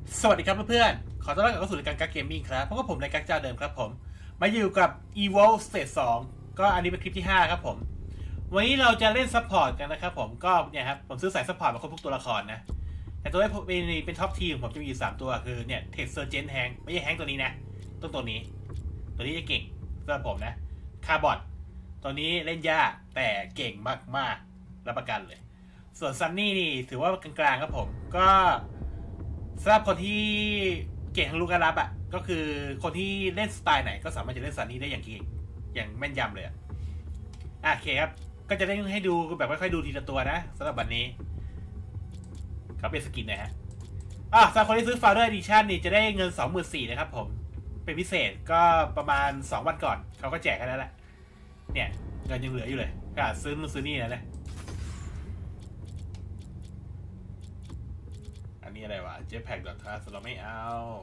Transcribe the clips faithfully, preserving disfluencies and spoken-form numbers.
สวัสดีครับเพื่อนๆขอต้อนรับเข้าสู่รายการกั๊กเกมมิ่งครับพบกับผมในกั๊กเจ้าเดิมครับผมมาอยู่กับ Evolve Stage สองก็อันนี้เป็นคลิปที่ห้าครับผมวันนี้เราจะเล่นซัพพอร์ตกันนะครับผมก็เนี่ยครับผมซื้อสายซัพพอร์ตมาครบทุกตัวละครนะแต่ตัวที่เป็นเป็นท็อปทีมผมจะมีอยู่สามตัวคือเนี่ยเทคเซอร์เจนแฮงไม่ใช่แฮงตัวนี้นะต้นตัวนี้ตัวนี้จะเก่งสำหรับผมนะคาร์บอนตัวนี้เล่นยากแต่เก่งมากๆรับประกันเลยส่วนซันนี่นี่ถือว่ากลางๆครับผมก็สำหรับคนที่เก่งทางลูกการรับอ่ะก็คือคนที่เล่นสไตล์ไหนก็สามารถจะเล่นซันนี่ได้อย่างเก่งอย่างแม่นยำเลยอ่ะโอเคครับก็จะได้ให้ดูแบบค่อยๆดูทีละตัวนะสำหรับวันนี้เขาเป็นสกินนะฮะอ่ะสำหรับคนที่ซื้อ Founder Edition นี่จะได้เงิน สองหมื่นสี่พัน นะครับผมเป็นพิเศษก็ประมาณสองวันก่อนเขาก็แจกกันแล้วแหละเนี่ยเงินยังเหลืออยู่เลยก็ซื้อนู่นซื้อนี่นะเนี่ยอันนี้อะไรวะ Jetpack ดอททัสเราไม่เอา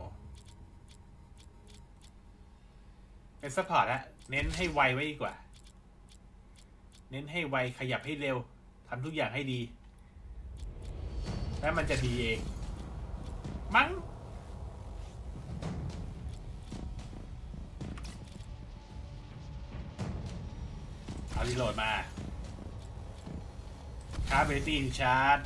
เป็นซัพพอร์ตฮะเน้นให้ไวไว้ดีกว่าเน้นให้ไวขยับให้เร็วทำทุกอย่างให้ดีแล้วมันจะดีเองมั้งเอารีโหลดมาชาร์จเบรตี้ชาร์จ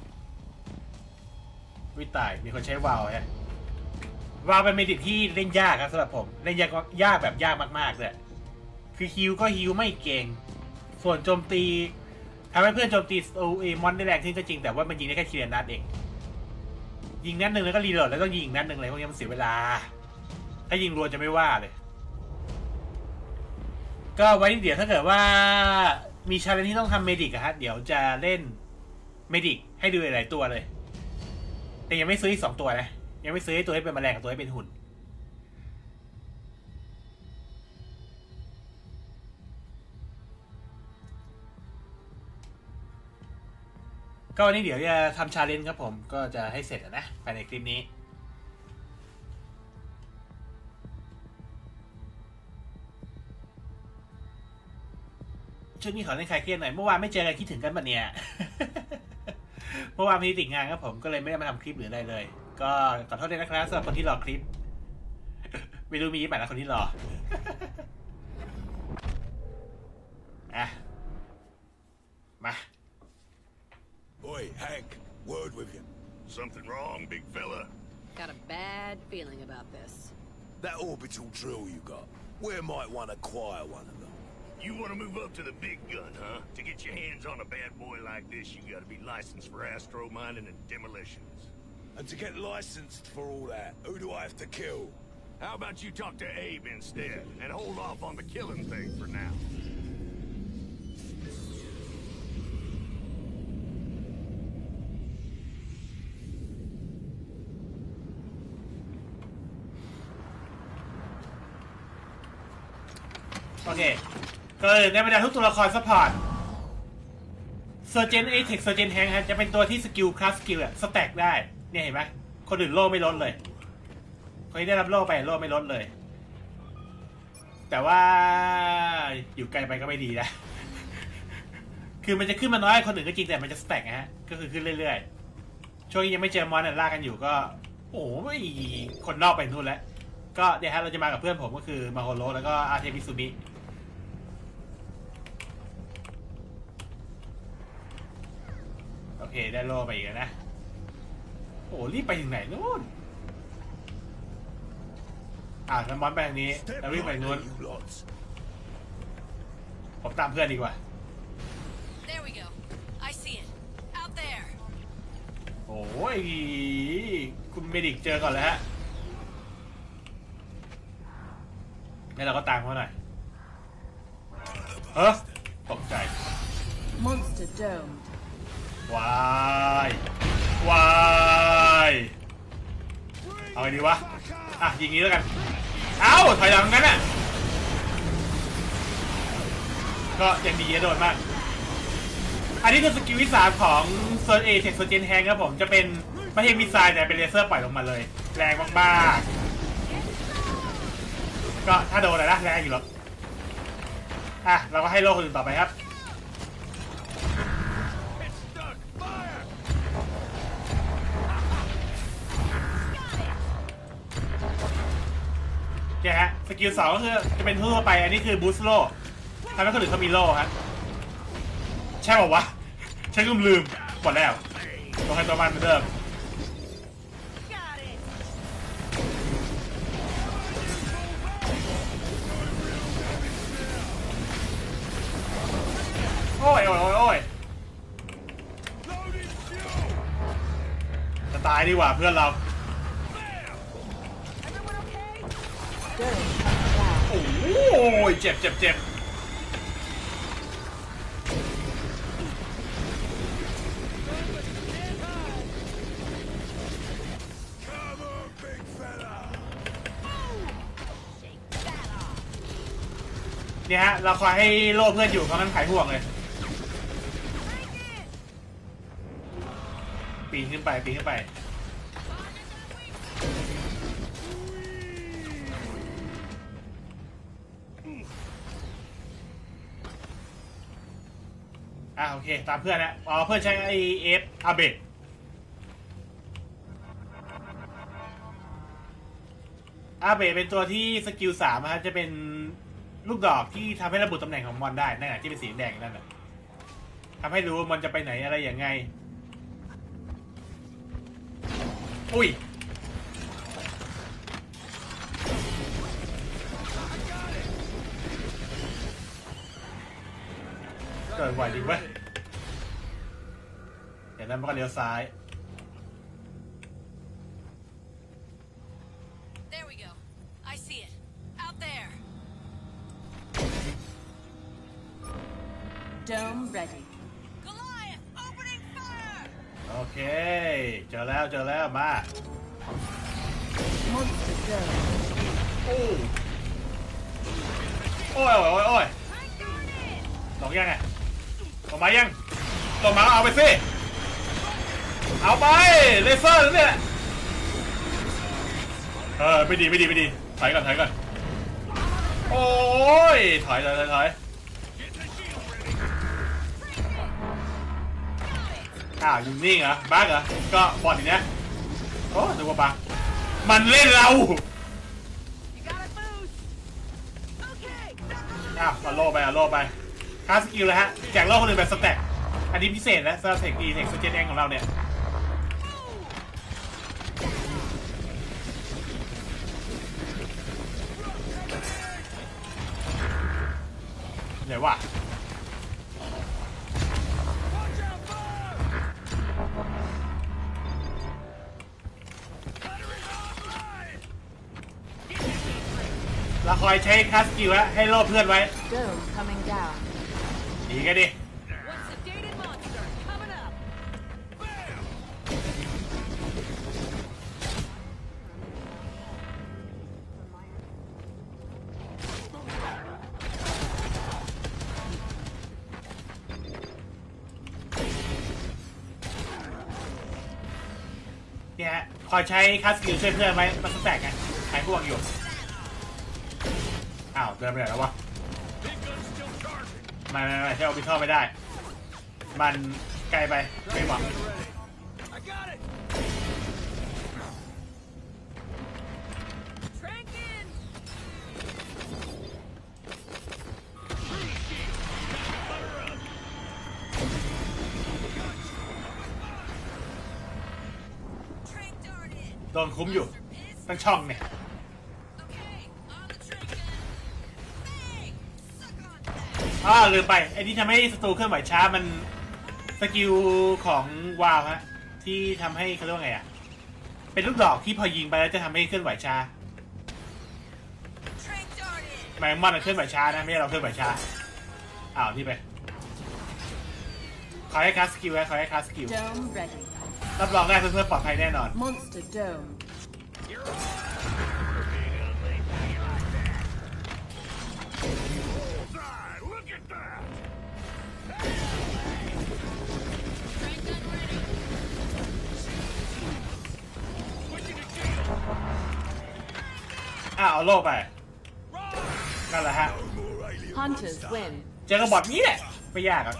วิตายมีคนใช้วาล์วฮะวาล์วเป็นเมดิกที่เล่นยากครับสำหรับผมเล่นยากยากแบบยากมากๆเลยคือฮิวก็ฮิวไม่เก่งส่วนโจมตีทำให้เพื่อนโจมตีโอเอมอนได้แรงขึ้นก็จริงแต่ว่ามันยิงได้แค่ทีละนัดเองยิงนัดหนึ่งแล้วก็รีโหลดแล้วต้องยิงนัดหนึ่งเลยพวกนี้มันเสียเวลาถ้ายิงรัวจะไม่ว่าเลยก็ไว้เดี๋ยวถ้าเกิดว่ามีชาเลนจ์ที่ต้องทำเมดิกอะฮะเดี๋ยวจะเล่นเมดิกให้ดูหลายตัวเลยแต่ยังไม่ซื้ออีกสองตัวนะยังไม่ซื้อให้ตัวให้เป็นแมลงกับตัวให้เป็นหุ่นก็วันนี้เดี๋ยวจะทำชาเลนจ์ครับผมก็จะให้เสร็จนะภายในคลิปนี้ช่วงนี้ขอเล่นคลายเครียดหน่อยเมื่อวานไม่เจอกันคิดถึงกันปะเนี่ย เมื่อวานมีติดงานครับผมก็เลยไม่ได้มาทำคลิปหรืออะไรเลยก็ขอโทษด้วยนะครับสำหรับคนที่รอคลิป ไม่รู้มีกี่แบบนะคนที่รอ อ่ะมา Oi, Hank, word with you. Something wrong, big fella? Got a bad feeling about this. That orbital drill you got, we might want to acquire one of them. You want to move up to the big gun, huh? To get your hands on a bad boy like this, you gotta be licensed for astro mining and demolitions. And to get licensed for all that, who do I have to kill? How about you talk to Abe instead, and hold off on the killing thing for now? Okay. ก็ในบรรดาทุกตัวละครซัพพอร์ตเซอร์เจนเอเทคเซอร์เจนแฮงฮะจะเป็นตัวที่สกิลคลาสสกิลอะสแต็กได้เนี่ยเห็นไหมคนอื่นโล่ไม่ลดเลยคนที่ได้รับโล่ไปโล่ไม่ลดเลยแต่ว่าอยู่ไกลไปก็ไม่ดีนะ คือมันจะขึ้นมาน้อยคนอื่นก็จริงแต่มันจะสแต็กนะฮะก็คือขึ้นเรื่อยๆช่วงนี้ยังไม่เจอมอนล่ากันอยู่ก็โอ้ยคนนอกไปนู่นแล้วก็เดี๋ยวฮะเราจะมากับเพื่อนผมก็คือมาโฮโรแล้วก็อาร์เทมิซุมิโอเคได้โล่ไปอีกแล้วนะโอ้รีบไปถึงไหนนู่นอ่าน้ำมอนไปทางนี้แล้วรีบไปนู่นผมตามเพื่อนดีกว่า There we go. I see it. Out there. โอ้ยคุณเมดิกเจอก่อนเลยฮะนี่เราก็ตามเขาหน่อยเฮ้ยตกใจ Monster domed. วายวายเอาไงดีวะอ่ะยิงนี้แล้วกันเอ้าถอยหลังกันน่ะก็ยังดีโดนมากอันนี้คือสกิลวิสาของเซอร์เอเทคโซเจนแฮงครับผมจะเป็นไม่ใช่มิสไซล์แต่เป็นเลเซอร์ปล่อยลงมาเลยแรงมากๆก็ถ้าโดนอะไรนะแรงอยู่หรอกอ่ะเราก็ให้โลกคนอื่นต่อไปครับ It's stuck! Fire! เนี่ยฮะสกิลสองก็คือจะเป็นทั่วไปอันนี้คือบูสต์โล่ทำให้คนอื่นเขามีโล่ฮะใช่ป่าววะใช่ลืมลืมหมดแล้วตัวใครตัวมันเหมือนเดิมโอ้ยโอ้ยโอ้ยโอ้ยจะตายดีกว่าเพื่อนเราโอ้ยเจ็บเจ็บเจ็บเนี่ยฮะเราคอยให้โล่เพื่อนอยู่เพราะนั้นหายห่วงเลยปีนขึ้นไปปีนขึ้นไปอ่าโอเคตามเพื่อนนะอ๋อเพื่อนใช้ไอเอฟอาเบะอาเบะเป็นตัวที่สกิลสามนะจะเป็นลูกดอกที่ทำให้ระบุตำแหน่งของมอนได้นั่นแหละที่เป็นสีแดงนั่นแหละทำให้รู้ว่ามันจะไปไหนอะไรอย่างไงอุ้ยเกิดไหวจริงเว้ยเดี๋ยวนั้นมันก็เลี้ยวซ้าย There we go. I see it. Out there. Dome ready. Goliath, opening fire. โอเคเจอแล้วเจอแล้วมา Monster dome. โอ้โอ้ยโอ้ยโอ้ยลงยังไงลงมายังลงมาเอาไปสิเอาไปเลเซอร์เนี่ยเออไม่ดีไม่ดีไม่ดีถอยก่อนถอยก่อนโอ้ยถอยถอยถอยถอยอ้าวยิงนิ่งเหรอบั๊กเหรอก็บอลอย่างเนี้ยโอ้ดูว่าบั๊กมันเล่นเราอ้าวเอาโล่ไปเอาโล่ไปคาสกิลเลยฮะแจกโล่คนอื่นแบบสแต็กอันนี้พิเศษนะสเต็กดีเทคสเจนแองของเราเนี่ยเดี๋ยวว่ะเราคอยใช้คัสกิลให้โล่เพื่อนไว้ Dome coming down. ดีกันดิ One sedated monster coming up. เนี่ยฮะคอยใช้คัสกิลช่วยเพื่อนไว้มันสแต็กไงหายพวกอยู่อ้าวเดินไปไหนแล้ววะไม่ไม่ไม่ใช่ออบิทัลไม่ได้มันไกลไปไม่หวังโดนคุ้มอยู่ตั้งช่องเนี่ยอ่าลืมไปไอ้ที่ทำให้ศัตรูเคลื่อนไหวช้ามันสกิลของวาวฮะที่ทำให้เขาเรียกว่าไงอ่ะเป็นลูกดอกที่พอยิงไปแล้วจะทำให้เคลื่อนไหวช้าหมายมันเคลื่อนไหวช้านะไม่ใช่เราเคลื่อนไหวช้าอ้าวนี่ไปขอให้คาสกิลไว้ขอให้คาสกิล Dome ready. รับรองได้เพื่อนๆปลอดภัยแน่นอน Monster dome. อ้าวเอาโล่ไปนั่นแหละฮะ Hunters win. เจอกระบอกนี้แหละไม่ยากอ่ะ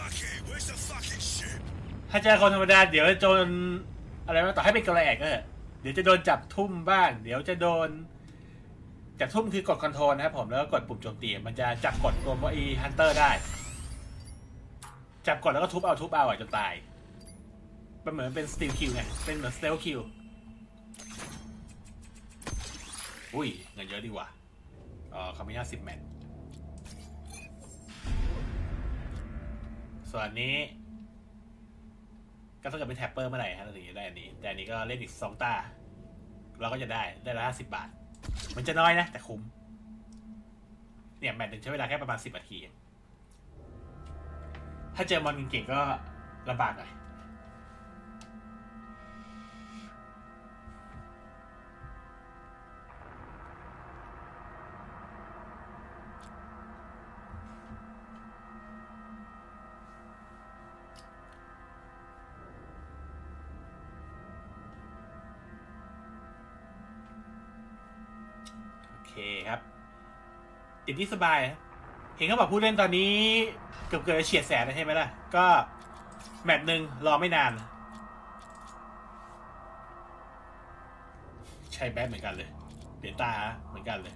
ถ้าเจอคนธรรมดาเดี๋ยวจะโดนอะไรนะต่อให้เป็นกระแอกก็เดี๋ยวจะโดนจับทุ่มบ้างเดี๋ยวจะโดนจะทุ่มคือกดคอนโทรลนะครับผมแล้วก็กดปุ่มโจมตีมันจะจับกดตัวไอ้ฮันเตอร์ได้จับกดแล้วก็ทุบเอาทุบเอาจนตายมันเหมือนเป็นสตีลคิวไงเป็นเหมือนสเตลคิวอุ้ยเงินเยอะดีว่ะอ๋อเขามีห้าสิบแมตช์ส่วนอันนี้ก็ถ้าเกิดเป็นแท็ปเปอร์เมื่อไหร่ฮะเราถึงจะได้อันนี้แต่อันนี้ก็เล่นอีกสองตาเราก็จะได้ได้ละห้าสิบบาทมันจะน้อยนะแต่คุ้มเนี่ยแมตช์หนึ่งใช้เวลาแค่ประมาณสิบนาทีถ้าเจอมอนเก่งๆก็ลำบากหน่อยโอเคครับติดที่สบายเห็นเขาบอกผู้เล่นตอนนี้เกือบเกือบจะเฉียดแสนใช่ไหมล่ะก็แมตช์หนึ่งรอไม่นานใช่แบทเหมือนกันเลยเปลี่ยนตาเหมือนกันเลย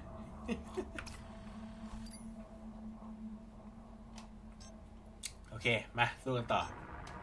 โอเคมาสู้กันต่อ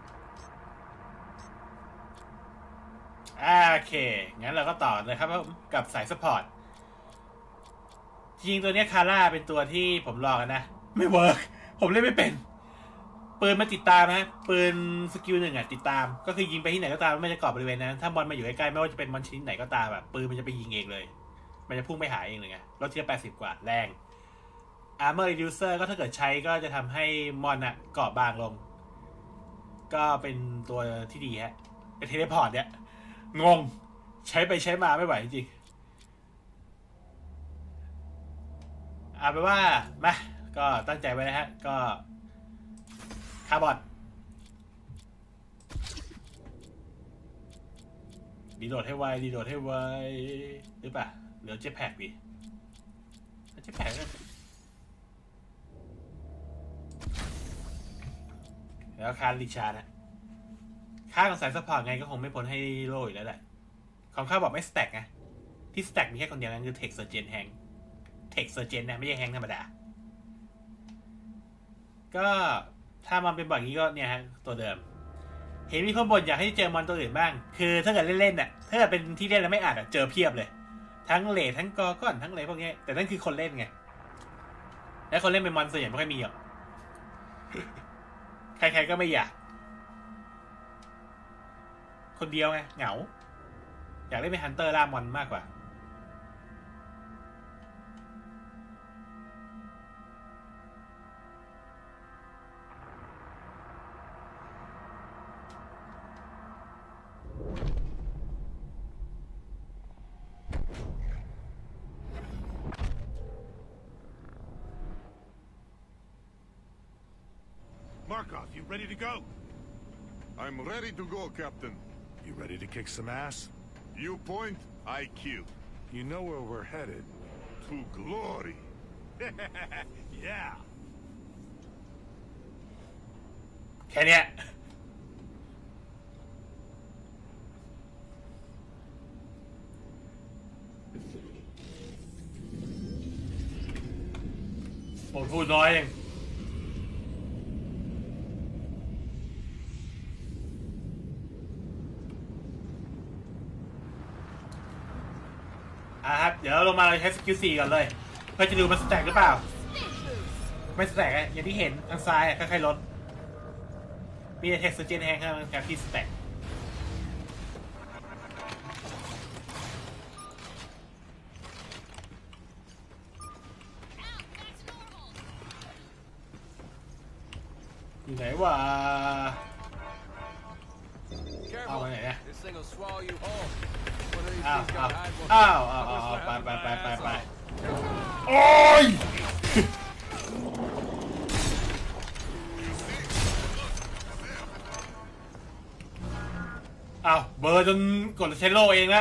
โอเคงั้นเราก็ต่อเลยครับกับสายซัพพอร์ตจริงตัวนี้คาร่าเป็นตัวที่ผมลองกันนะไม่เวิร์กผมเล่นไม่เป็นปืนมาติดตามนะปืนสกิลหนึ่งอ่ะติดตามก็คือยิงไปที่ไหนก็ตามไม่จะเกาะบริเวณนั้นถ้ามอนมาอยู่ใกล้ๆไม่ว่าจะเป็นมอนชนิดไหนก็ตามแบบปืนมันจะไปยิงเองเลยมันจะพุ่งไปหาเองเลยไงรถที่แปดสิบกว่าแรง Armor Reducer ก็ถ้าเกิดใช้ก็จะทำให้มอนอ่ะเกาะบางลงก็เป็นตัวที่ดีฮะเป็นเทเลพอร์ตเนี่ยงงใช้ไปใช้มาไม่ไหวจริงเอาไปว่ามาก็ตั้งใจไว้นะฮะก็คาร์บอนดีโดดให้ไวดีโดดให้ไวหรือเปล่าเหลือเจ็ตแพ็กดิเจ็ตแพ็กแล้วคาร์ลิชาร์นะค่าของสายซัพพอร์ตไงก็คงไม่พ้นให้โล่อยู่แล้วแหละของข้าบอกไม่สแต็กไงที่สแต็กมีแค่คนเดียวนั่นคือเทคเซอร์เจนแฮงเทคเซอร์เจนนะไม่ใช่แฮงธรรมดาก็ถ้ามันเป็นแบบนี้ก็เนี่ยฮะตัวเดิมเห็นมีคนบ่นอยากให้เจอมอนตัวอื่นบ้างคือถ้าเกิดเล่นๆน่ะถ้าเกิดเป็นที่เล่นแล้วไม่อ่านอ่ะเจอเพียบเลยทั้งเลททั้งกอก้อนทั้งอะไรพวกนี้แต่นั่นคือคนเล่นไงและคนเล่นเป็นมอนส่วนใหญ่ไม่ค่อยมีหรอก ใครๆก็ไม่อยากคนเดียวไงเหงาอยากเล่นเป็นฮันเตอร์ล่ามอนมากกว่า Markov, you ready to go? I'm ready to go, Captain. You ready to kick some ass? You point, I kill. You know where we're headed. To glory. Yeah. แค่เนี้ยผมพูดน้อยเองอ่ะครับเดี๋ยวลงมาเราใช้สกิลสี่ก่อนเลยเพื่อจะดูมันสแต็กหรือเปล่าไม่สแต็กอะอย่างที่เห็นทางซ้ายอะค่อยๆลดมีเทคสเจนแฮงข้างกับที่สแต็กอยู่ไหนวะเอาไปไหนเนี่ยอ้าวอ้าวอ้าวอ้าวอ้าวไปไปไปไปไปโอ้ยอ้าวเบอร์จนกดใช้โลเองแล้ว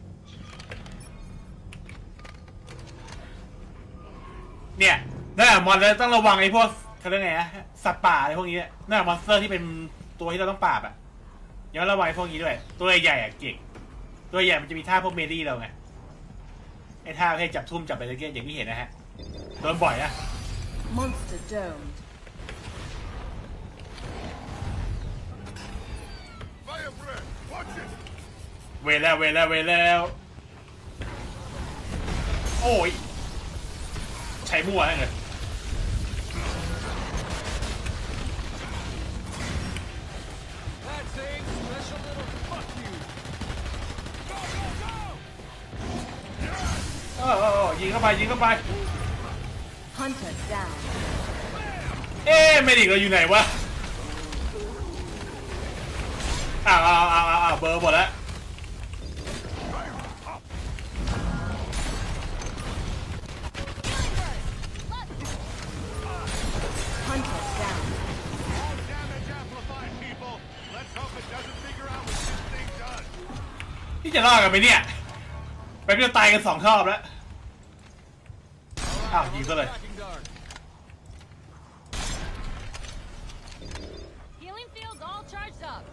เนี่ยน่ามอนเลยต้องระวังไอ้พวกเขาเรียกไงนะสัตว์ป่าอะไรพวกนี้น่ามอนสเตอร์ที่เป็นตัวที่เราต้องปราบอ่ะยังระวังไอ้พวกนี้ด้วยตัวใหญ่ๆอ่ะเก่งตัวใหญ่มันจะมีท่าพวกเมลี่เราไงไอ้ท่าให้จับทุ่มจับไปเลยอย่างที่เห็นนะฮะโดนบ่อยนะ Monster domed. Fire breath! Watch it! เวแล้วเวแล้วเวแล้วโอ้ยใช้มั่วนั่นเลย That's a special little fuck you. เออเออยิงเข้าไปยิงเข้าไป Hunter down. เอ๊ะเมดิกเราอยู่ไหนวะอ้าวอ้าวอ้าวอ้าวเบอร์หมดแล้ว Hunter down. All damage amplified, people! Let's hope it doesn't figure out what this thing does! นี่จะรอดกันไหมเนี่ยไปเพื่อตายกันสองรอบแล้วอ้าวยิงซะเลย Tracking guard. Healing fields all charged up.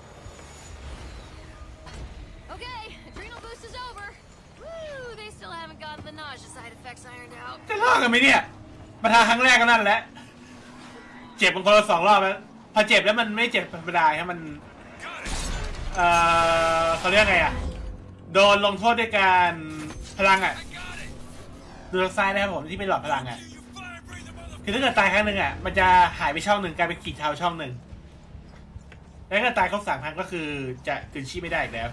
Okay, adrenal boost is over. Woo, they still haven't gotten the nausea side effects ironed out. จะรอดกันไหมเนี่ยมาทางครั้งแรกก็นั่นแหละเจ็บบางคนละสองรอบแล้วพอเจ็บแล้วมันไม่เจ็บธรรมดาครับมันเออเขาเรียกไงอ่ะโดนลงโทษด้วยการพลังอ่ะดูทางซ้ายนะครับผมที่เป็นหลอดพลังอ่ะคือถ้าเกิดตายครั้งหนึ่งอ่ะมันจะหายไปช่องหนึ่งกลายเป็นขีดเทาช่องหนึ่งแล้วถ้าตายครบสามครั้งก็คือจะคืนชีพไม่ได้อีกแล้ว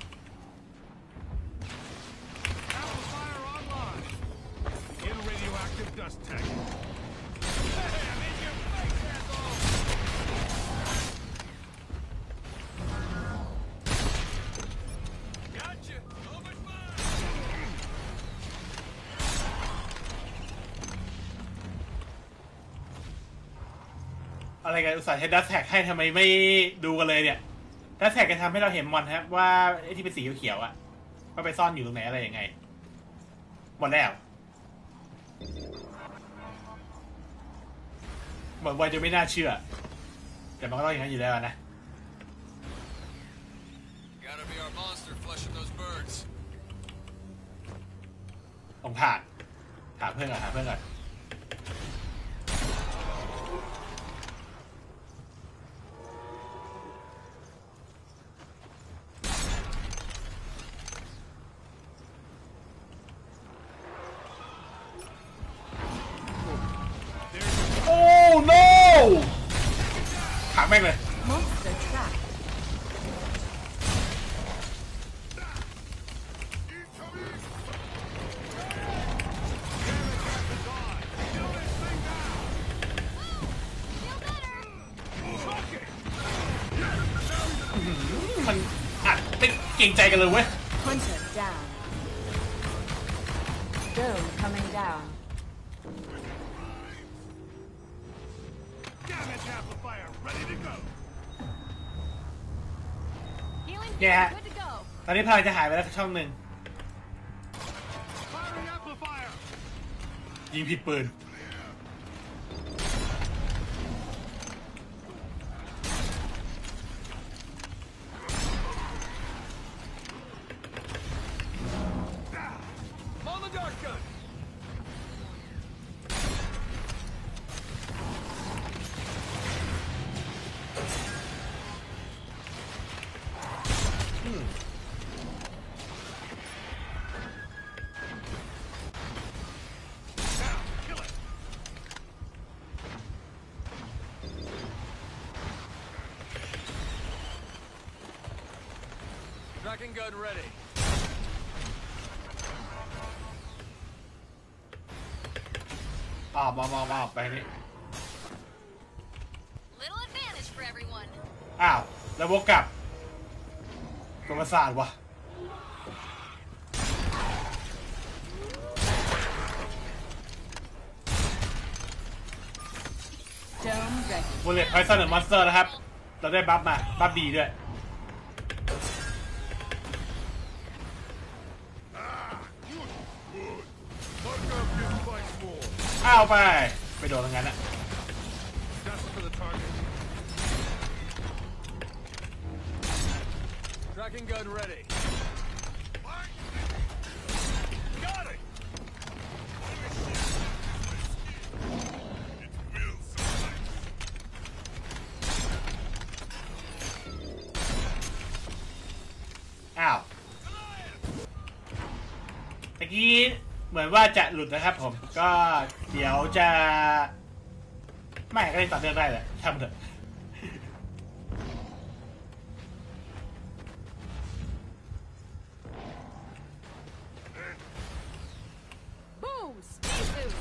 Amplifier online! In radioactive dust tech. Bam! In your face, asshole! Gotcha! Open fire! อะไรกันอุตส่าห์ใช้ดัสแท็กให้ทำไมไม่ดูกันเลยเนี่ยดัสแท็กจะทำให้เราเห็นมอนครับว่าไอ้ที่เป็นสีเขียวๆอ่ะว่าไปซ่อนอยู่ตรงไหนอะไรยังไงหมดแล้วเหมือนว่าจะไม่น่าเชื่อแต่มันก็ต้องอย่างนั้นอยู่แล้วนะ Gotta be our monster flushing those birds. ต้องถามถามเพื่อนก่อนถามเพื่อนก่อนโอ้ no ถามแม่งเลย Monster trapped. Feel better. มันอัดไม่เก่งใจกันเลยเว้ย Hunter down. Dome coming down. Damage amplifier ready to go! Healing Yeah. fields good to go. ตอนนี้พลังจะหายไปแล้วช่องหนึ่ง Firing amplifier! ยิงผิดปืน On the dart gun. Now, kill it! Tracking gun ready. ออกมามามาออกไปนี่ Little advantage for everyone. อ้าว แล้ววกกลับกรมศาสตร์วะ Dome ready. บูเลตไพซอนหรือมอนสเตอร์นะครับ เราได้บัฟมา บัฟดีด้วย Bug up gives fight more. อ้าวไป ไปโดนตรงนั้นอะ Dust for the target. Tracking gun ready. Got it! ตะกี้เหมือนว่าจะหลุดนะครับผมก็เดี๋ยวจะไม่ก็ได้ต่อเนื่องได้แหละทำเถอะ Boom! Space boost!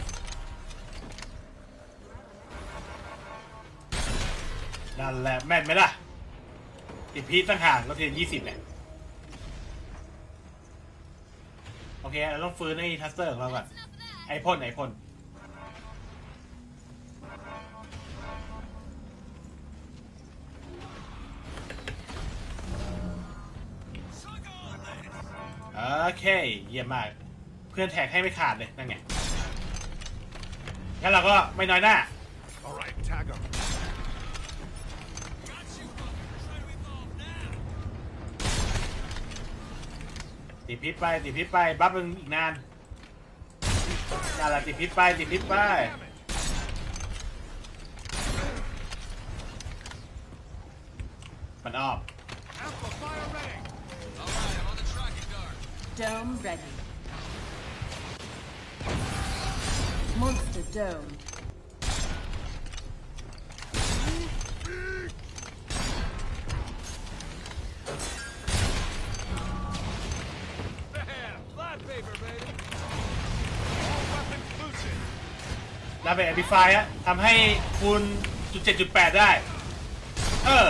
นั่นแหละแม่นไหมล่ะติดพีทต่างหากเราเทียนยี่สิบเนี่ยโอเคเราต้องฟื้นไอ้ทัสเตอร์ของเราก่อนไอพ่นไอพ่นโอเคเยี่ยมมากเพื่อนแท็กให้ไม่ขาดเลยนั่นไงงั้นเราก็ไม่น้อยหน้า All right, tag him. ติดพิษไปติดพิษไปบัฟมึงอีกนานนั่นแหละติดพิษไปติดพิษไปมันออก Amplifier ready. All right, I'm on the tracking guard. Dome ready. Monster dome. Bam! Flat paper, baby. All weapons loosened. แล้วเป็นแอมพลิฟายอะทำให้คูณจุดเจ็ดจุดแปดได้เออ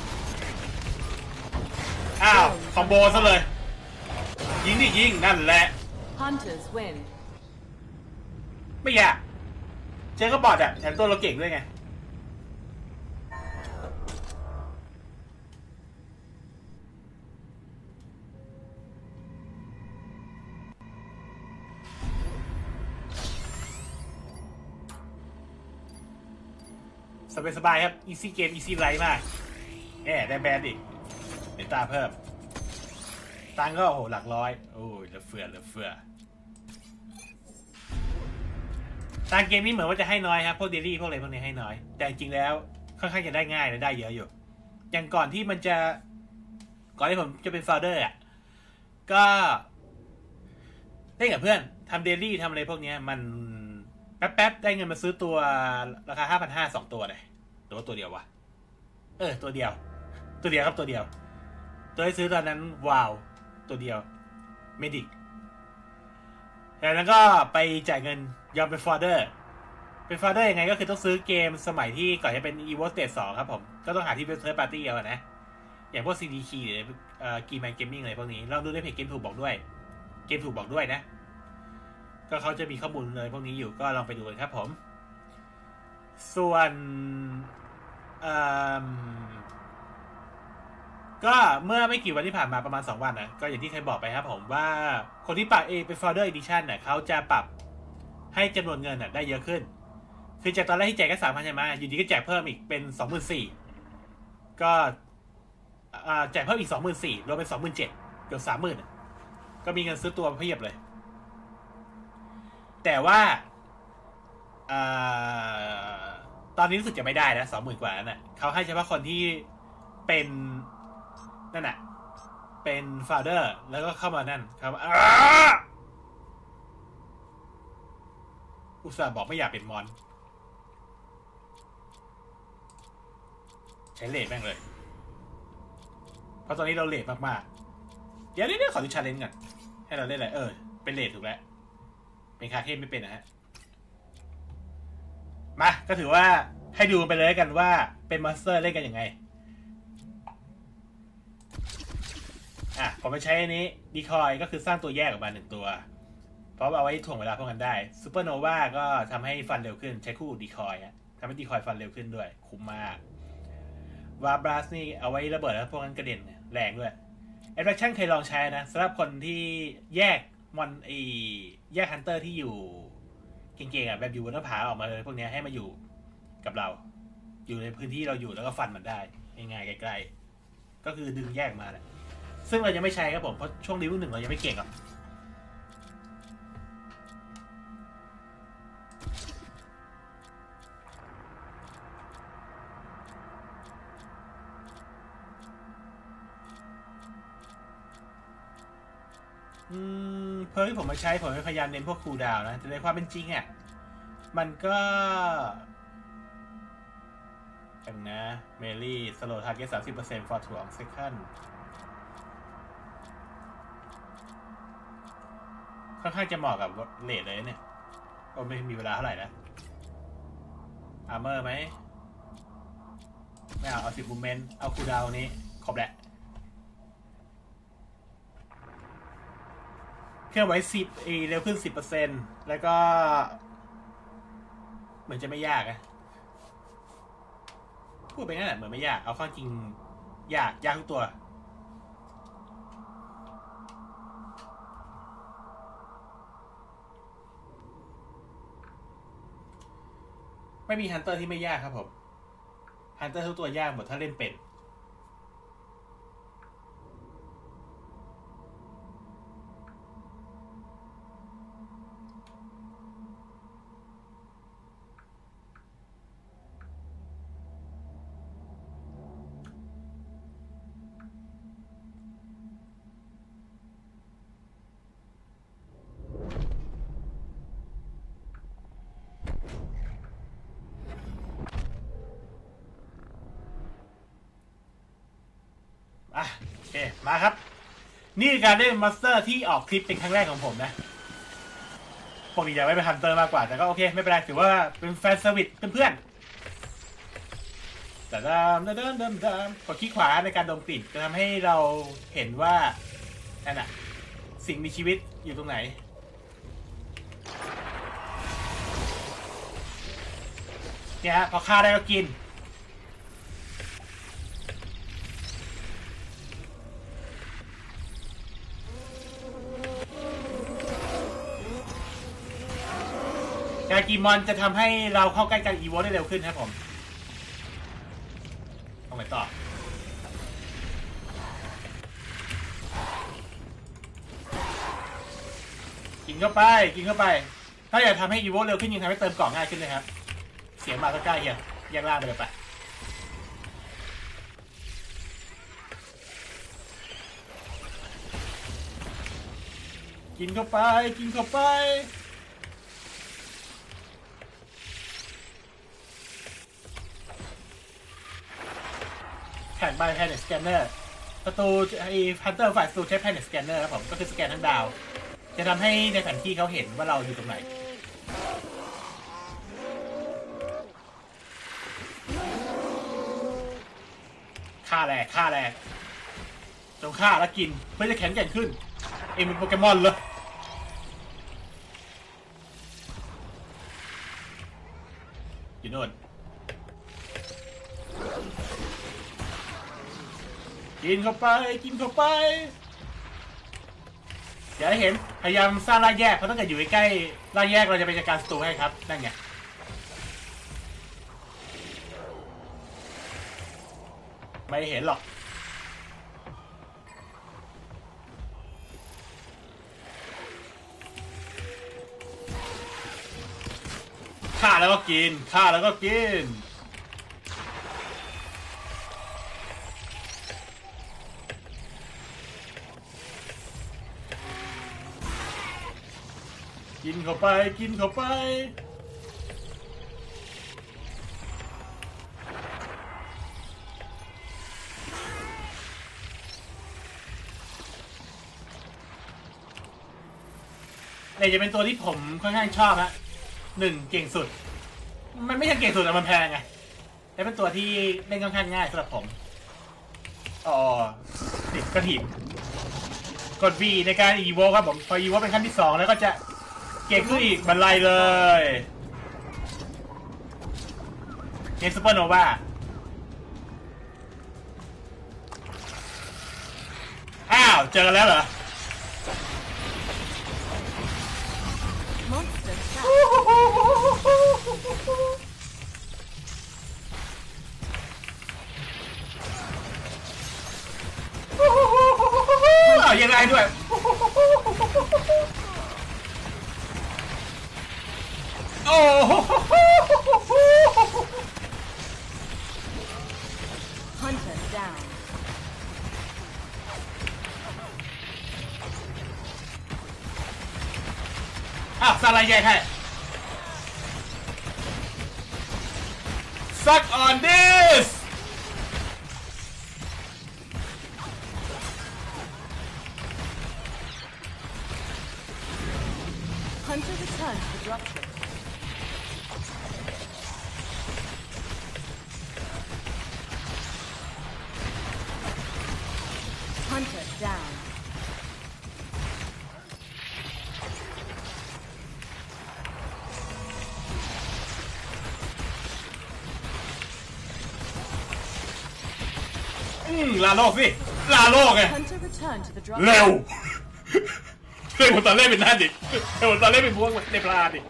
อ้าวคอมโบซะเลยยิงดิยิงนั่นแหละ Hunters win. ไม่ยากเจอก็บอดอะแถมตัวเราเก่งด้วยไงสบายๆครับ easy game easy life มากแหมได้แบนอีกเห็นตาเพิ่มตังก็โอ้โหหลักร้อยโอ้ยเหลือเฟือเหลือเฟือตังเกมนี้เหมือนว่าจะให้น้อยครับพวกเดลี่พวกอะไรพวกนี้ให้น้อยแต่จริงๆแล้วค่อนข้างจะได้ง่ายและได้เยอะอยู่อย่างก่อนที่มันจะก่อนที่ผมจะเป็นฟาวเดอร์อ่ะก็เล่นกับเพื่อนทำเดลี่ทำอะไรพวกนี้มันแป๊บๆได้เงินมาซื้อตัวราคา ห้าพันห้าร้อย สองตัวเลยหรือว่าตัวเดียววะเออตัวเดียวตัวเดียวครับตัวเดียวตัวที่ซื้อตอนนั้นว้าวตัวเดียวเมดิกจากนั้นก็ไปจ่ายเงินยอมเป็นฟอร์เดอร์เป็นฟอร์เดอร์ยังไงก็คือต้องซื้อเกมสมัยที่ก่อนจะเป็น Evo Stage สองครับผมก็ต้องหาที่เป็นเทอร์ปาร์ตี้เอานะอย่างพวก ซี ดี Key หรือเอ่อ Keyman Gaming อะไรพวกนี้ลองดูในเพจเกมถูกบอกด้วยเกมถูกบอกด้วยนะก็เขาจะมีข้อมูลเลยพวกนี้อยู่ก็ลองไปดูกันครับผมส่วนก็เมื่อไม่กี่วันที่ผ่านมาประมาณสองวันนะก็อย่างที่เคยบอกไปครับผมว่าคนที่ปรับเอเป็น Founder Edition น่ะเขาจะปรับให้จำนวนเงินน่ะได้เยอะขึ้นคือจากตอนแรกที่แจกแค่ สามพัน ใช่ไหมอยู่ดีก็แจกเพิ่มอีกเป็น สองหมื่นสี่พัน ก็แจกเพิ่มอีก สองหมื่นสี่พัน รวมเป็น สองหมื่นเจ็ดพัน เกือบ สามหมื่น ก็มีเงินซื้อตัวเพียบเลยแต่ว่าตอนนี้รู้สึกจะไม่ได้นะ สองหมื่น กว่านั้นน่ะเขาให้เฉพาะคนที่เป็นนั่นน่ะเป็นฟาวเดอร์แล้วก็เข้ามานั่นครับอุตส่าห์บอกไม่อยากเป็นมอนใช้เลทแม่งเลยเพราะตอนนี้เราเลทมากๆเดี๋ยวนี้ขอดูชาเลนจ์ก่อนให้เราเล่นอะไรเออเป็นเลทถูกแล้วเป็นคาเทนไม่เป็นนะฮะมาก็ถือว่าให้ดูไปเลยกันว่าเป็นมอนสเตอร์เล่นกันยังไงอ่ะผมไปใช้อันนี้ดีคอยก็คือสร้างตัวแยกออกมาหนึ่งตัวเพราะเอาไว้ถ่วงเวลาพวกกันได้ซูเปอร์โนวาก็ทำให้ฟันเร็วขึ้นใช้คู่ดีคอยอ่ะทำให้ดีคอยฟันเร็วขึ้นด้วยคุ้มมากวาบลัสนี่เอาไว้ระเบิดแล้วพวกนั้นกระเด็นแรงด้วยแอดแฟคชั่นเคยลองใช้นะสำหรับคนที่แยกมอนไอแยกฮันเตอร์ที่อยู่เก่งๆอ่ะแบบอยู่บนหน้าผาออกมาเลยพวกนี้ให้มาอยู่กับเราอยู่ในพื้นที่เราอยู่แล้วก็ฟันมันได้ง่ายๆใกล้ๆก็คือดึงแยกมาแหละซึ่งเรายังไม่ใช้ครับผมเพราะช่วงรีวิวหนึ่งเรายังไม่เก่งหรอกเพิ่มที่ผมมาใช้ผมพยายามเน้นพวกคูลดาวน์นะแต่ในความเป็นจริงอ่ะมันก็กันนะเมลี่สโลว์ทาร์เก็ตสามสิบเปอร์เซ็นต์ for สอง second ค่อนข้างจะเหมาะกับเลดเลยเนี่ยโอ้ไม่มีเวลาเท่าไหร่นะอาร์เมอร์ไหมไม่เอาเอาสิบมูเมนต์เอาคูลดาวน์นี้ครบแหละเครื่องไว้สิบเอเร็วขึ้น สิบเปอร์เซ็นต์ แล้วก็เหมือนจะไม่ยากนะพูดไปนั่นแหละเหมือนไม่ยากเอาข้อจริงยากยากทุกตัวไม่มีฮันเตอร์ที่ไม่ยากครับผมฮันเตอร์ทุกตัวยากหมดถ้าเล่นเป็นอ่ะโอเคมาครับนี่คือการเล่นมาสเตอร์ที่ออกคลิปเป็นครั้งแรกของผมนะปกติจะไม่เป็นฮันเตอร์มากกว่าแต่ก็โอเคไม่เป็นไรถือว่าเป็นแฟนเซอร์วิสเพื่อนๆแต่ดามดามดามดามกดคลิกขวาในการดมกลิ่นจะทำให้เราเห็นว่านั่นน่ะสิ่งมีชีวิตอยู่ตรงไหนเนี่ยฮะพอฆ่าได้ก็กินการกีมอนจะทำให้เราเข้าใกล้กันอีโวได้เร็วขึ้นครับผมต้องไปต่อกินเข้าไปกินเข้าไปถ้าอยากทำให้อีโวเร็วขึ้นยิ่งทำให้เติมกล่องง่ายขึ้นเลยครับเสียงมาก็ใกล้เฮียแยกล่างไปเลยไปกินเข้าไปกินเข้าไปแผ่นใบแพนเน็ตสแกนเนอร์ประตูไอ้ฮันเตอร์ฝ่ายประตูใช้แพนเน็ตสแกนเนอร์ครับผมก็คือสแกนทั้งดาวจะทำให้ในแผนที่เขาเห็นว่าเราอยู่ตรงไหนฆ่าแหลกฆ่าแหลกจงฆ่าแล้วกินเพื่อจะแข็งแกร่งขึ้นเอ็มเป็นโปเกมอนเลยอยู่โน่นกินเข้าไปกินเข้าไปอย่าให้เห็นพยายามสร้างรากแยกเพราะถ้าเกิดอยู่ใกล้รากแยกเราจะไปจัดการศัตรูให้ครับนั่นไงไม่เห็นหรอกฆ่าแล้วก็กินฆ่าแล้วก็กินกินเข้าไปกินเข้าไปเนี่ยจะเป็นตัวที่ผมค่อนข้างชอบฮะหนึ่งเก่งสุดมันไม่ใช่เก่งสุดแต่มันแพงไงแต่เป็นตัวที่เล่นค่อนข้างง่ายสำหรับผมอ๋อติดกระถิ่นกด V ในการ Evo ครับผมพอ Evo เป็นขั้นที่สองแล้วก็จะเก่งขึ้นอีกบรรลัยเลยเกมซูเปอร์โนวาอ้าวเจอกันแล้วเหรอ Monster Trap. อ้าวยังไงด้วยโอ้โห Hunter down. เอ้าวสไลด์แยกให้ Suck on this Hunter returns to the dropship. Hunter down. Hmm, ลาโลกสิลาโลกไง Hunter return to the drop. เร็วเร็วตอนเล่นเป็นนั่นดิเร็วตอนเล่นเป็นพวกในปลาดิ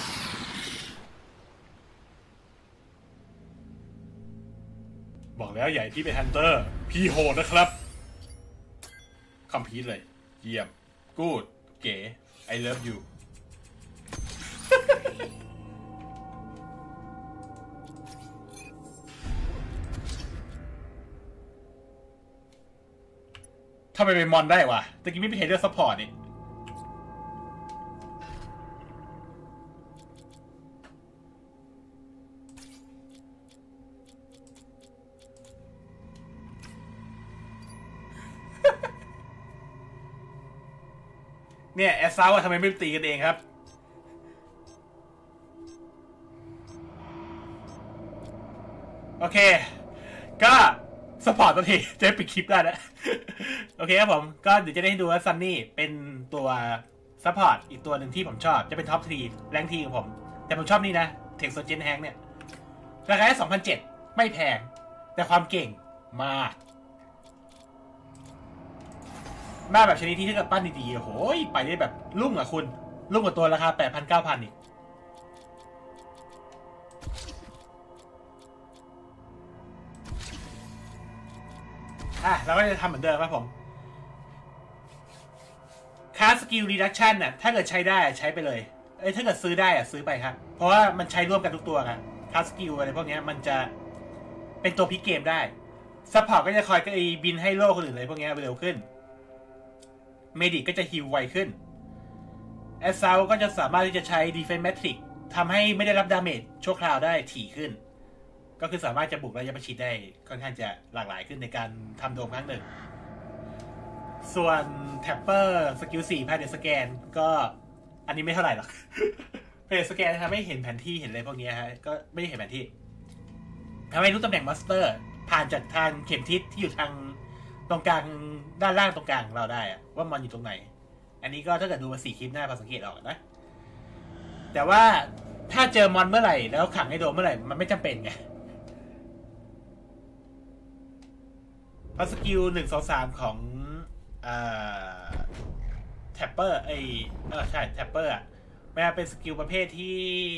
บอกแล้วใหญ่ที่เป็นฮันเตอร์พี่โหดนะครับคัมพีทเลยเยี่ยมกูดเก๋ I love you ทำไมเป็นมอนได้วะตะกี้ไม่เป็นเฮดเดอร์ซัพพอร์ตนี่เนี่ยแอสซาวอะทำไมไม่ตีกันเองครับโอเคก็สปอร์ตตัวทีจะปิดคลิปได้แล้วโอเคครับผมก็เดี๋ยวจะได้ให้ดูว่าซันนี่เป็นตัวซัพพอร์ตอีกตัวหนึ่งที่ผมชอบจะเป็นท็อปทรีแรงทีของผมแต่ผมชอบนี่นะเทคโซเจนแฮงเนี่ยราคาแค่ สองพันเจ็ดร้อย ไม่แพงแต่ความเก่งมากมาแบบชนิดที่ถ้าเกิดปั้นดีๆโอ้โหไปได้แบบลุ่งอ่ะคุณลุ่งกว่าตัวราคา แปดพัน เก้าพัน อีกอ่ะเราก็จะทำเหมือนเดิมครับผมคาสกิลรีดักชันน่ะถ้าเกิดใช้ได้ใช้ไปเลยเอ้ยถ้าเกิดซื้อได้อ่ะซื้อไปครับเพราะว่ามันใช้ร่วมกันทุกตัวครับคาสกิลอะไรพวกนี้มันจะเป็นตัวพลิกเกมได้ซัพพอร์ตก็จะคอยก็บินให้โล่คนอื่นเลยพวกนี้เร็วขึ้นเมดิกก็จะฮิลไวขึ้นแอสซาวก็จะสามารถที่จะใช้ดีเฟนส์แมทริกทำให้ไม่ได้รับดาเมจชั่วคราวได้ถี่ขึ้นก็คือสามารถจะบุกระยะประชิดได้ค่อนข้างจะหลากหลายขึ้นในการทำโดมครั้งหนึ่งส่วนแท็ปเปอร์สกิลสี่พาเดสแกนก็อันนี้ไม่เท่าไหร่หรอกพาเดสแกนทำให้เห็นแผนที่เห็นอะไรพวกนี้ฮะก็ไม่ได้เห็นแผนที่ทำให้รู้ตำแหน่งมาสเตอร์ผ่านจากทางเข็มทิศที่อยู่ทางตรงกลางด้านล่างตรงกลางของเราได้อะว่ามันอยู่ตรงไหนอันนี้ก็ถ้าเกิดดูมาสี่คลิปหน้าพอสังเกตออกนะแต่ว่าถ้าเจอมอนเมื่อไหร่แล้วขังให้โดนเมื่อไหร่มันไม่จำเป็นไงเพราะสกิลหนึ่งสองสามของแท็ปเปอร์ไอเออใช่แท็ปเปอร์อ่ะมันเป็นสกิลประเภทที่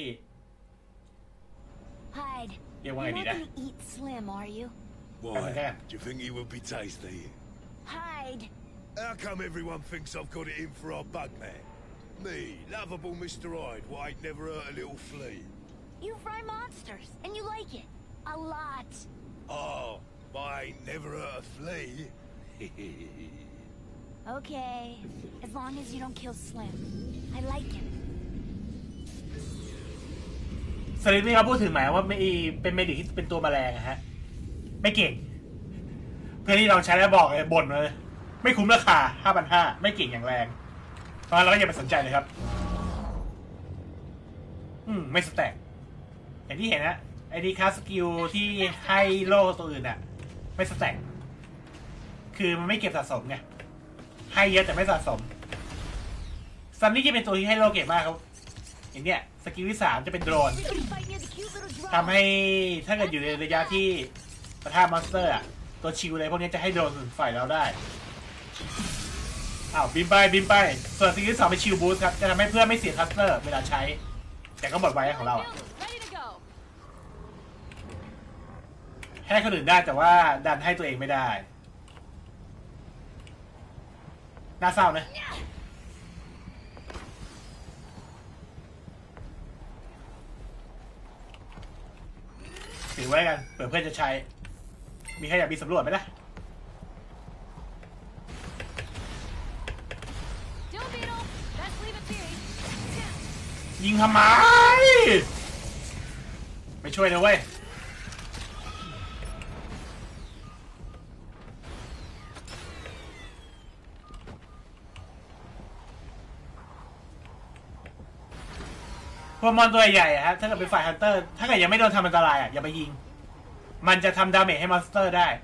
Hide. เรียกว่าไง You're ดี not นะ gonna eat Slim, are you? Why? Okay. Do you think he would be tasty? Hide. How come everyone thinks I've got it in for our bug man? Me, lovable Mister Hyde, what ain't never hurt a little flea. You fry monsters, and you like it. A lot. Oh, but I ain't never hurt a flea. Okay. As long as you don't kill Slim. I like him. สลิปนี่เขาพูดถึงหมายว่าไม่เป็นเมดิกที่เป็นตัวแมลงอะฮะไม่เก่งเพื่อนที่เราใช้แล้วบอกเลยบ่นเลยไม่คุ้มราคา ห้าพันห้าร้อย ไม่เก่งอย่างแรงเพราะเราก็อย่าไปสนใจเลยครับอืมไม่สแต็กอย่างที่เห็นนะไอดีคาสกิลที่ให้โล่ตัวอื่นอะไม่สแต็กคือมันไม่เก็บสะสมไงให้เยอะแต่ไม่สะสมซันนี่จะเป็นตัวที่ให้โล่เก็บมากครับอย่างเนี้ยสกิลที่สามจะเป็นโดรนทำให้ถ้าเกิดอยู่ในระยะที่ประทะมอนสเตอร์อะตัวชิวเลยพวกนี้จะให้โดนฝ่ายเราได้อ้าวบินไปบินไปส่วนสกิลที่สองเป็นชิวบูสต์ครับจะทำให้เพื่อนไม่เสียทัสเตอร์เวลาใช้แต่ก็หมดไว้ของเราอะให้คนอื่นได้แต่ว่าดันให้ตัวเองไม่ได้น่าเศร้านะถือไว้กันเผื่อเพื่อนจะใช้มีใครอยากบินสำรวจไหมล่ะยิงทำไมไม่ช่วยนะเว้ยพวกมอนตัวใหญ่อะฮะถ้าเกิดเป็นฝ่ายฮันเตอร์ถ้าเกิดยังไม่โดนทำอันตรายอะอย่าไปยิงมันจะทำดาเมจให้มอนสเตอร์ได้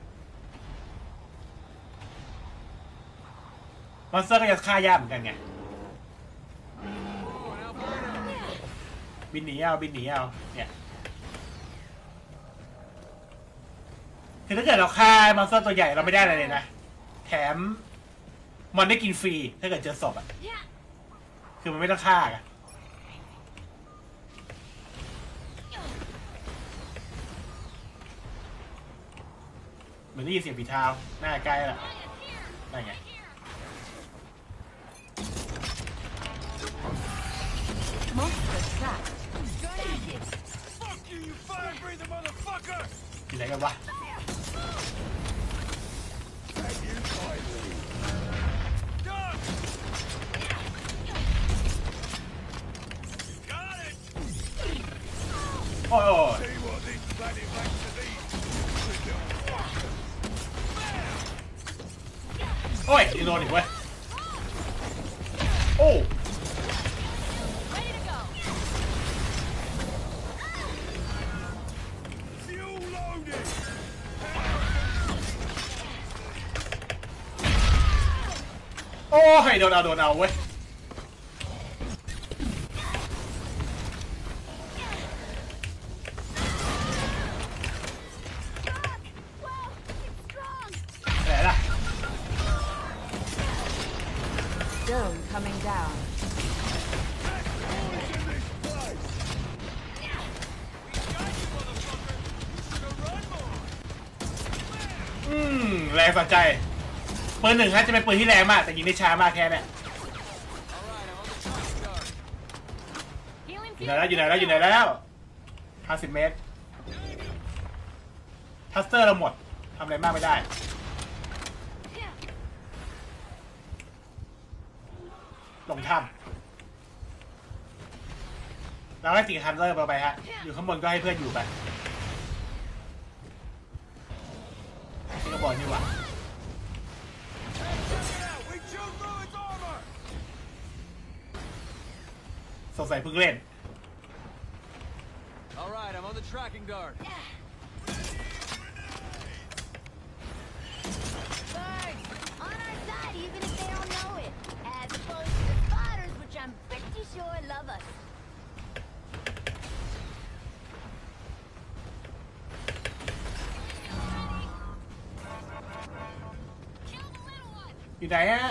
มอนสเตอร์ก็จะฆ่ายากเหมือนกันไงบินหนีเอาบินหนีเอาเนี่ยคือถ้าเกิดเราฆ่ามอนสเตอร์ตัวใหญ่เราไม่ได้อะไรเลยนะแถมมันได้กินฟรีถ้าเกิดเจอศพอะคือมันไม่ต้องฆ่าอะเหมือนได้ยินเสียงฝีเท้าหน้าใกล้ละนั่นไงอยู่ไหนกันวะโอ้ยโอ้ยยังโดนอีกเว้ยโอ้โอ้ยโดนเอาโดนเอาเว้ยไหนล่ะ Dome coming down. อืมแรงสะใจปืนหนึ่งฮะจะเป็นปืนที่แรงมากแต่ยิงได้ช้ามากแค่นี้อยู่ไหนแล้วอยู่ไหนแล้วอยู่ไหนแล้วห้าสิบเมตรทัสเตอร์เราหมดทำอะไรมากไม่ได้ลงถ้ำเราให้ตีฮันเตอร์ไปฮะอยู่ข้างบนก็ให้เพื่อนอยู่ไปที่กระบอกนี่หว่าสงสัยเพิ่งเล่น All right, I'm on the tracking dart. Birds on our side, even if they don't know it. As opposed to the spotters, which I'm pretty sure love us. อยู่ไหนอะ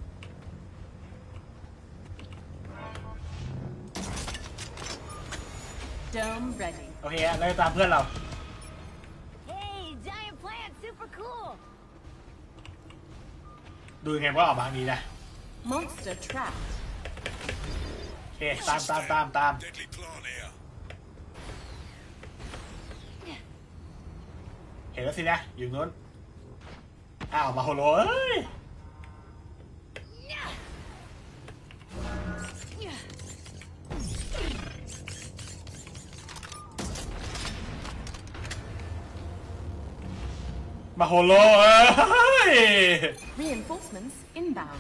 Dome ready. โอเคอะเราจะตามเพื่อนเรา Hey, giant plant, super cool. ดูยังไงว่าออกมาทางนี้นะ Monster trapped. โอเคตามตามตามตาม Deadly plant here. เห็นแล้วสินะอยู่นู้นอ้าวมาโฮโลเอ้ยมาโฮโลเอ้ย Reinforcements inbound.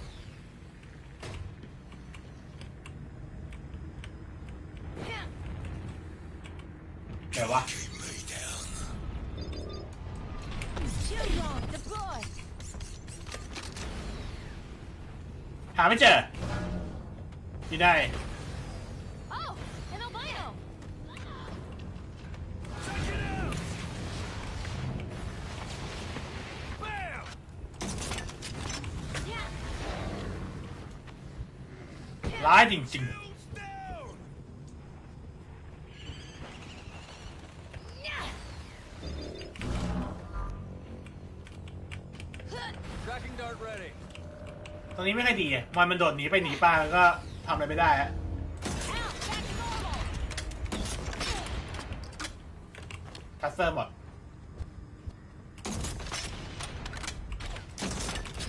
เดี๋ยววะ Shield wall, deploy. หาไม่เจอที่ได้ Oh, an albino. Bam! Yeah. ร้ายจริง Down. Tracking dart ready. ๆตรงนี้ไม่ค่อยดีอะมันมันโดดหนีไปหนีไปมันก็ทำอะไรไม่ได้ฮะ Out, back to normal. ทัสเซอร์หมด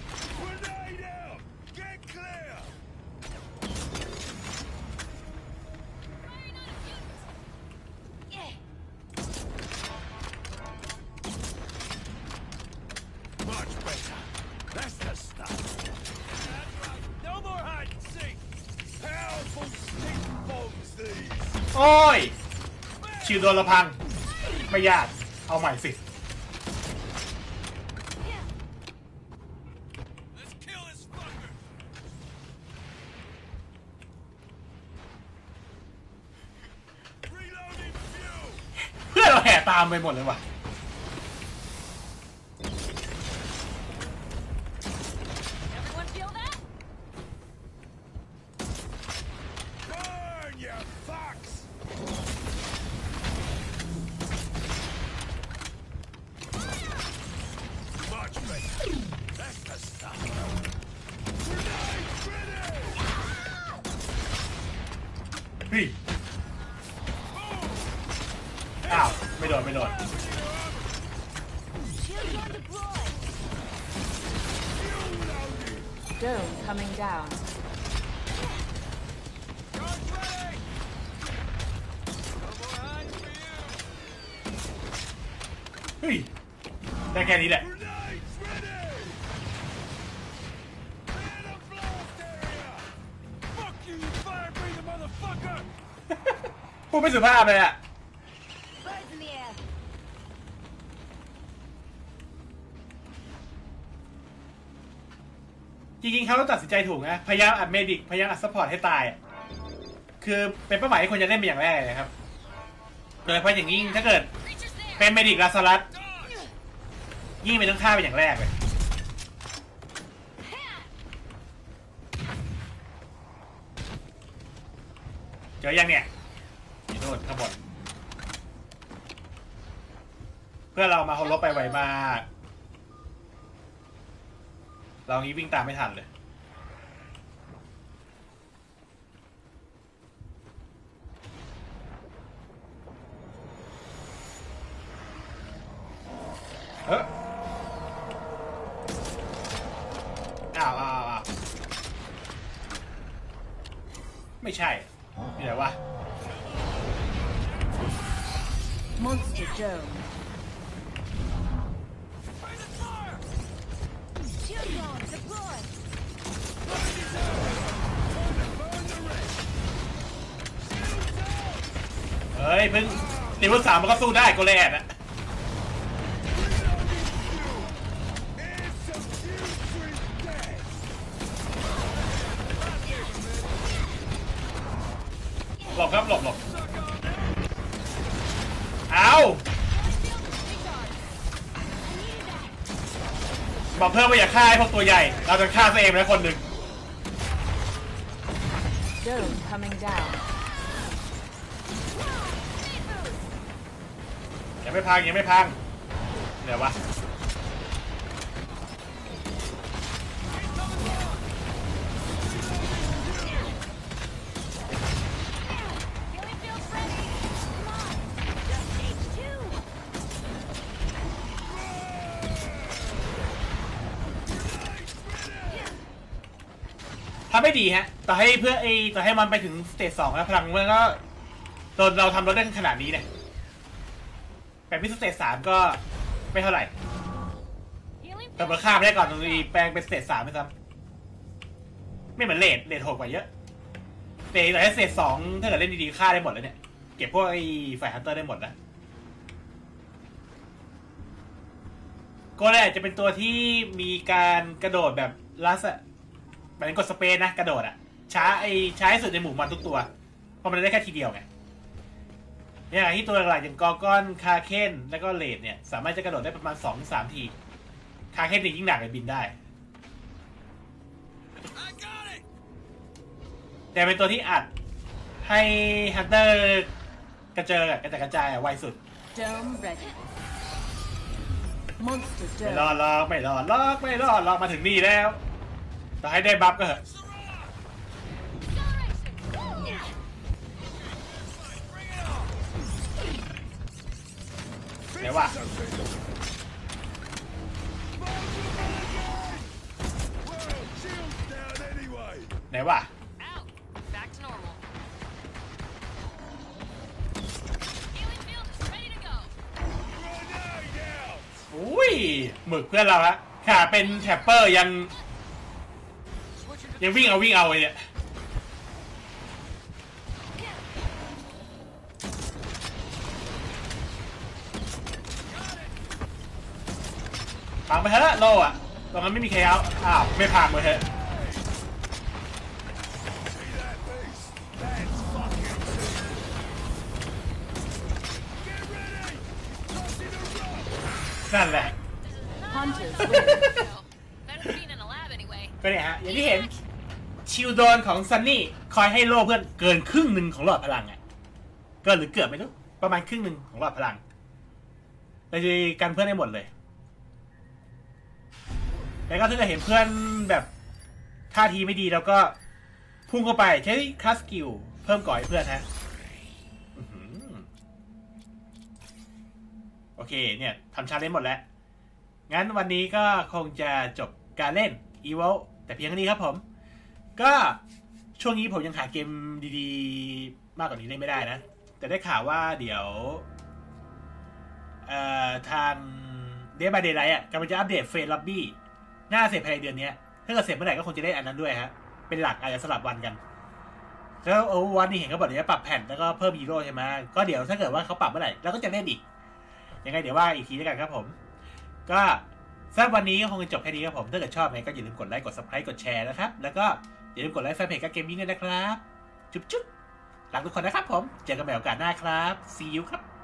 Grenade out. Get clear. โอ้ยชิวโดนละพังไม่ยากเอาใหม่สิ เพื่อนเราแห่ตามไปหมดเลยว่ะ Everyone feel that? Burn, you fucks! Much better. That's the stuff. Grenade ready! เฮ้ยอ้าวไม่โดนไม่โดน Shield gun deployed. Dome coming down. Guns ready! No more hiding for you! เฮ้ยได้แค่นี้แหละ Grenades ready! Clear the blast area! Fuck you, you fire-breathing motherfucker! พูดไม่สุภาพเลยอะ Birds in the air. จริงๆเขาต้องตัดสินใจถูกนะพยายามอัดเมดิกพยายามอัดซัพพอร์ตให้ตายอะคือเป็นเป้าหมายที่ควรจะเล่นเป็นอย่างแรกเลยนะครับโดยเฉพาะอย่างยิ่งถ้าเกิด Creatures there. เป็นเมดิกลาสลัดยิ่งเป็นต้องฆ่าเป็นอย่างแรกเลยเจอยังเนี่ยนี่โน่นข้างบนเพื่อเรามาฮอลลบไปไวมากเรางี้วิ่งตามไม่ทันเลยเฮ้ยอ้าวอ้าวอ้าวไม่ใช่นี่ไหนวะ Monster Dome. Shield gun deployed. เฮ้ยเพิ่งตีวุฒิสามมันก็สู้ได้โกเลตอะ หลบครับหลบหลบเอาบอกเพิ่มว่าอย่าฆ่าไอ้พวกตัวใหญ่เราจะฆ่าตัวเองแล้วคนหนึ่ง Dome coming down. ยังไม่พังยังไม่พังเดี๋ยววะทำไม่ดีฮะต่อให้เพื่อไอต่อให้มันไปถึงสเตจสองแล้วพลังมันก็โดนเราทำรถได้ขนาดนี้เนี่ยแต่พิสเตจสามก็ไม่เท่าไหร่แต่เมื่อข้ามได้ก่อนตรงนี้แปลงเป็นสเตจสามไปซ้ำไม่เหมือนเลดเลดโหดกว่าเยอะแต่ต่อให้สเตจสองถ้าเกิดเล่นดีๆฆ่าได้หมดแล้วเนี่ยเก็บพวกไอ้ฝ่ายฮันเตอร์ได้หมดแล้วก็เลยอาจจะเป็นตัวที่มีการกระโดดแบบลัสอะหมายถึงกดสเปซนะกระโดดอะช้าไอ้ช้าที่สุดในหมู่มันทุกตัวเพราะมันได้แค่ทีเดียวไงเนี่ยที่ตัวหลักอย่างกอร์กอนคาเคนแล้วก็เลดเนี่ยสามารถจะกระโดดได้ประมาณ สองถึงสาม ทีคาเคนนี่ยิ่งหนักเลยบินได้แต่เป็นตัวที่อัดให้ฮันเตอร์กระเจิงอะกระจายกระจายอะไวสุด Dome ready. Monster ไม่รอ Dome. ดหรอกไม่รอดหรอกไม่รอดหรอกมาถึงนี่แล้วต่อให้ได้บัฟก็เหอะไหนวะไหนวะ Out. Back to normal. Healing field is ready to go. อุ้ยหมึกเพื่อนเราฮะขาเป็นแท็ปเปอร์ยังยังวิ่งเอาวิ่งเอาเลยเนี่ยพังไปเถอะโลอ่ะตรงนั้นไม่มีใครเอาอ้าวไม่พังเลยเถอะ See that beast? That's fucking sick. Get ready! Tossing a rock! นั่นแหละ Hunters win. Better than being in a lab anyway. ก็เนี่ยฮะอย่างที่เห็นชิลโดนของซันนี่คอยให้โล่เพื่อนเกินครึ่งหนึ่งของหลอดพลังอ่ะเกินหรือเกือบไม่รู้ประมาณครึ่งหนึ่งของหลอดพลังเลยจะกันเพื่อนได้หมดเลยแล้วก็ถ้าเกิดเห็นเพื่อนแบบท่าทีไม่ดีแล้วก็พุ่งเข้าไปใช้คลาสกิลเพิ่มก่อยเพื่อนฮะโอเคเนี่ยทำชาเลนจ์หมดแล้วงั้นวันนี้ก็คงจะจบการเล่น Evil แต่เพียงแค่นี้ครับผมก็ช่วงนี้ผมยังหาเกมดีๆมากกว่านี้เล่นไม่ได้นะแต่ได้ข่าวว่าเดี๋ยวเอ่อทาง Dead by Daylight อ่ะกำลังจะอัปเดตเฟรนล็อบบี้น่าเสร็จภายในเดือนนี้ถ้าเกิดเสร็จเมื่อไหร่ก็คงจะได้อันนั้นด้วยฮะเป็นหลักอาจจะสลับวันกันแล้วโอวันนี้เห็นเขาบอกเดี๋ยวจะปรับแผ่นแล้วก็เพิ่มฮีโร่ใช่ไหมก็เดี๋ยวถ้าเกิดว่าเขาปรับเมื่อไหร่เราก็จะเล่นอีกยังไงเดี๋ยวว่าอีกทีแล้วกันครับผมก็สำหรับวันนี้ก็คงจะจบแค่นี้ครับผมถ้าเกิดชอบไงก็อย่าลืมกดไลค์กด ซับสไครบ์ กดแชร์นะครับแล้วก็อย่าลืมกดไลค์แฟนเพจกับเกมมิ่งด้วยนะครับจุ๊บจุ๊บรักทุกคนนะครับผมเจอกันใหม่โอกาสหน้าครับ see you ครับ